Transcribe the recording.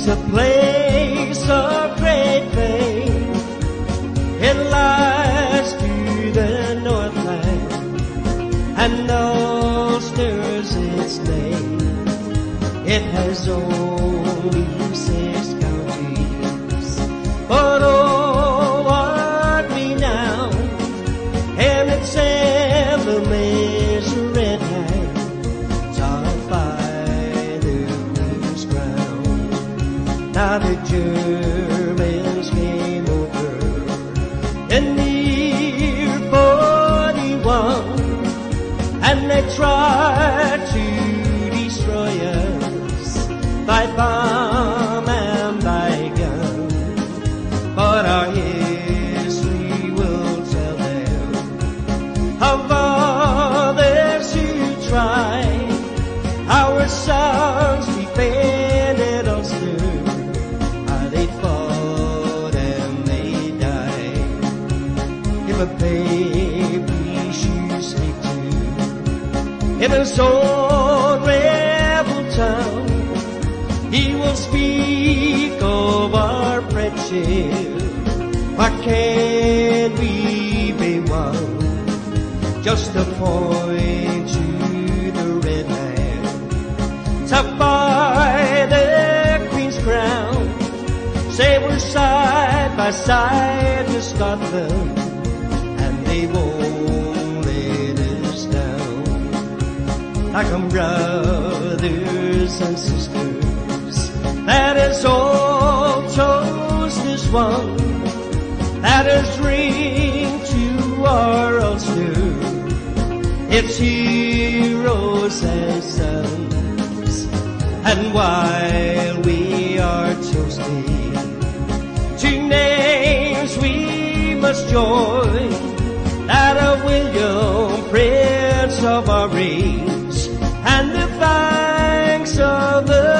It's a place of great fame. It lies to the northland, and Ulster's its name. It has only 6 counties, but oh, what renown! And its emblem is a red hand, topped by the Queen's crown. Now the Germans came over in the year 41, and they tried to destroy us by bomb and by gun. But our history will tell them of others who tried. Our sons defended Ulster. They fought and they died. If a baby should speak to in his own rebel town, he will speak of our friendship. What can we be one? Just to point to the red land, topped by the Queen's crown. Say we're side by side with Scotland, and they won't let us down. Like I'm brothers and sisters, that is all chose this one, that is ring to our Ulster, its heroes and sons. And while we are toasting to names we must join, that of William, Prince of Orange, and the banks of the